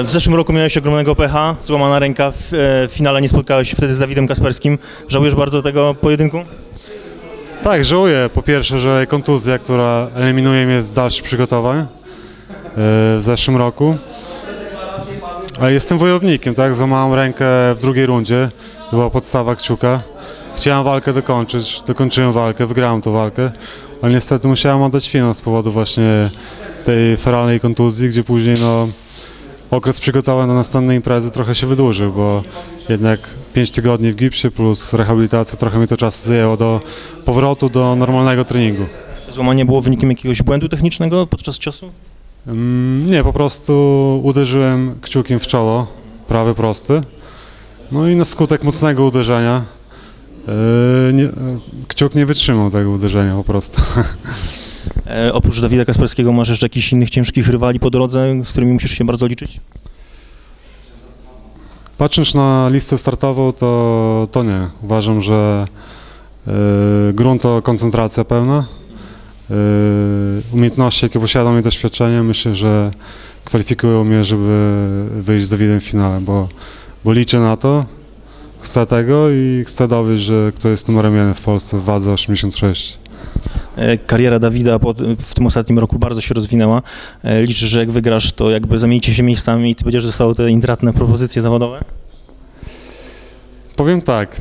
W zeszłym roku miałeś ogromnego pecha, złamana ręka, w finale nie spotkałeś się wtedy z Dawidem Kasperskim. Żałujesz bardzo tego pojedynku? Tak, żałuję. Po pierwsze, że kontuzja, która eliminuje mnie z dalszych przygotowań w zeszłym roku. Ale jestem wojownikiem, tak? Złamałem rękę w drugiej rundzie, była podstawa kciuka. Chciałem walkę dokończyć, dokończyłem walkę, wygrałem tą walkę, ale niestety musiałem oddać finał z powodu właśnie tej feralnej kontuzji, gdzie później okres przygotowań do następnej imprezy trochę się wydłużył, bo jednak 5 tygodni w gipsie plus rehabilitacja, trochę mi to czas zajęło do powrotu do normalnego treningu. Złamanie było wynikiem jakiegoś błędu technicznego podczas ciosu? Nie, po prostu uderzyłem kciukiem w czoło, prawy prosty, no i na skutek mocnego uderzenia kciuk nie wytrzymał tego uderzenia po prostu. Oprócz Dawida Kasperskiego masz jeszcze jakichś innych ciężkich rywali po drodze, z którymi musisz się bardzo liczyć? Patrząc na listę startową, to nie. Uważam, że grunt to koncentracja pełna. Umiejętności, jakie posiadam i doświadczenie, myślę, że kwalifikują mnie, żeby wyjść z Dawidem w finale, bo liczę na to, chcę tego i chcę dowieść, że kto jest numerem 1 w Polsce w wadze 86. Kariera Dawida w tym ostatnim roku bardzo się rozwinęła. Liczysz, że jak wygrasz, to jakby zamienicie się miejscami i ty będziesz dostał te intratne propozycje zawodowe? Powiem tak.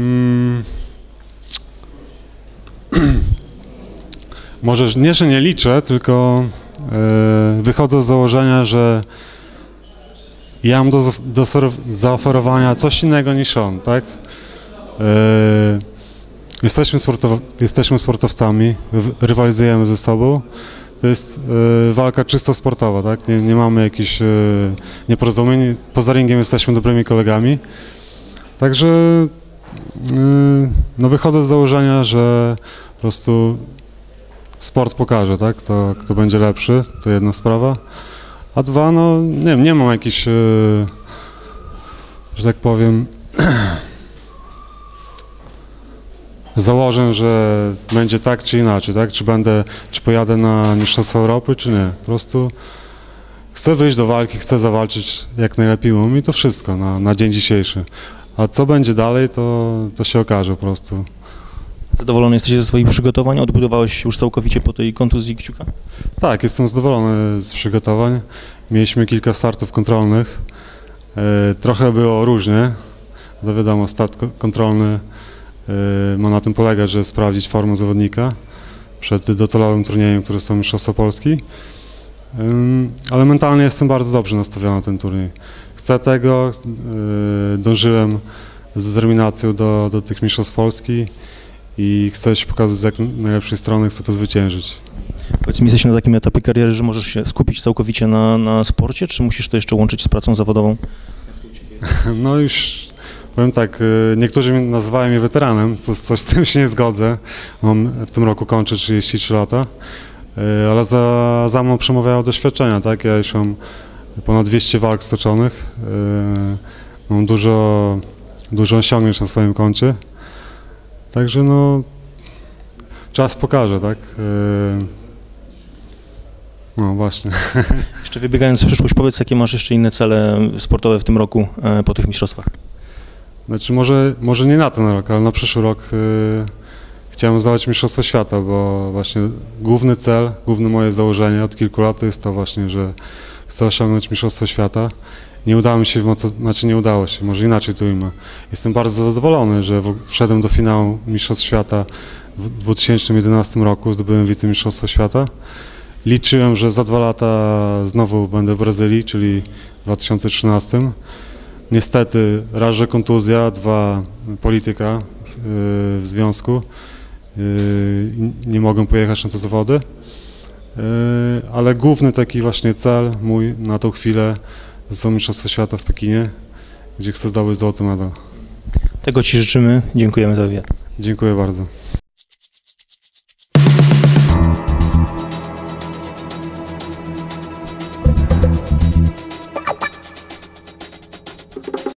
Może nie, że nie liczę, tylko wychodzę z założenia, że ja mam do zaoferowania coś innego niż on, tak? Jesteśmy sportowcami, rywalizujemy ze sobą. To jest walka czysto sportowa, tak? Nie mamy jakichś nieporozumień. Poza ringiem jesteśmy dobrymi kolegami. Także wychodzę z założenia, że po prostu sport pokaże, tak? Kto będzie lepszy, to jedna sprawa. A dwa, nie mam jakichś, że tak powiem, założę, że będzie tak czy inaczej, tak? Czy pojadę na Mistrzostwa Europy, czy nie. Po prostu chcę wyjść do walki, chcę zawalczyć jak najlepiej umiem i to wszystko na dzień dzisiejszy. A co będzie dalej, to się okaże po prostu. Zadowolony jesteś ze swoich przygotowań? Odbudowałeś się już całkowicie po tej kontuzji kciuka? Tak, jestem zadowolony z przygotowań. Mieliśmy kilka startów kontrolnych. Trochę było różnie. No wiadomo, start kontrolny ma na tym polegać, że sprawdzić formę zawodnika przed docelowym turniejem, który są Mistrzostwa Polski. Ale mentalnie jestem bardzo dobrze nastawiony na ten turniej. Chcę tego, dążyłem z determinacją do tych Mistrzostw Polski i chcę się pokazać z jak najlepszej strony, chcę to zwyciężyć. Powiedz mi, jesteś na takim etapie kariery, że możesz się skupić całkowicie na sporcie, czy musisz to jeszcze łączyć z pracą zawodową? No już powiem tak, niektórzy nazywają mnie weteranem, coś z tym się nie zgodzę. W tym roku kończę 33 lata, ale za mną przemawiają doświadczenia, tak? Ja już mam ponad 200 walk stoczonych, mam dużo osiągnięć na swoim koncie, także czas pokaże, tak? No właśnie. Jeszcze wybiegając w przyszłość, powiedz, jakie masz jeszcze inne cele sportowe w tym roku po tych mistrzostwach? Znaczy może nie na ten rok, ale na przyszły rok chciałem zdobyć Mistrzostwo Świata, bo właśnie główny cel, główne moje założenie od kilku lat to jest to właśnie, że chcę osiągnąć Mistrzostwo Świata. Nie udało mi się, nie udało się, może inaczej to ujmę. Jestem bardzo zadowolony, że wszedłem do finału Mistrzostw Świata w 2011 roku, zdobyłem wicemistrzostwo świata. Liczyłem, że za 2 lata znowu będę w Brazylii, czyli w 2013. Niestety, raz, że kontuzja, 2, polityka w związku. Nie mogę pojechać na te zawody, ale główny taki właśnie cel mój na tą chwilę są Mistrzostwa Świata w Pekinie, gdzie chcę zdobyć złoty medal. Tego Ci życzymy. Dziękujemy za wywiad. Dziękuję bardzo.